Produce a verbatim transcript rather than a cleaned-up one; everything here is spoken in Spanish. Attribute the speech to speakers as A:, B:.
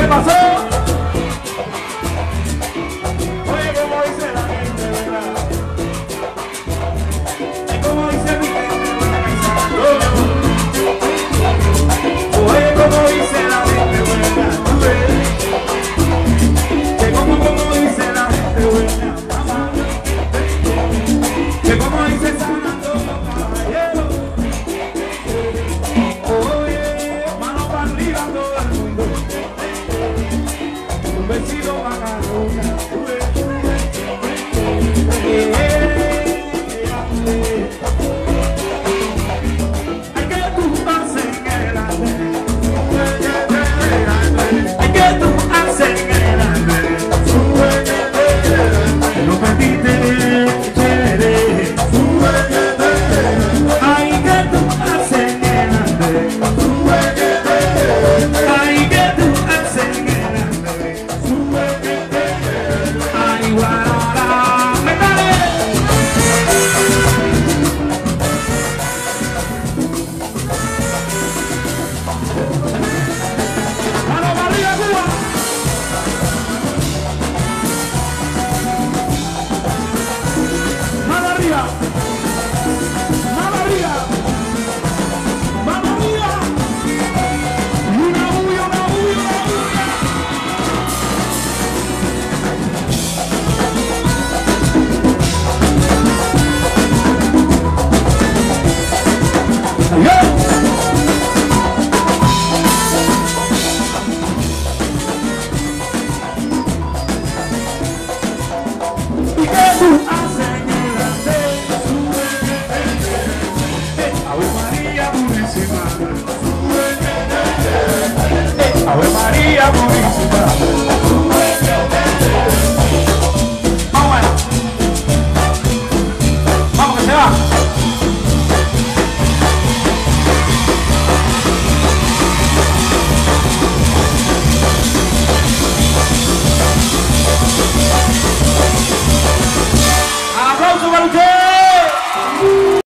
A: pasó?
B: Oye, como dice la gente, ¿verdad? Es como dice mi gente, ¿verdad? Oye, como dice la gente, ¿verdad? Tú ves. Que como, como dice la gente, ¿verdad? Que como dice San Antonio, caballero. Oye, mano para arriba todo el mundo. Un besito.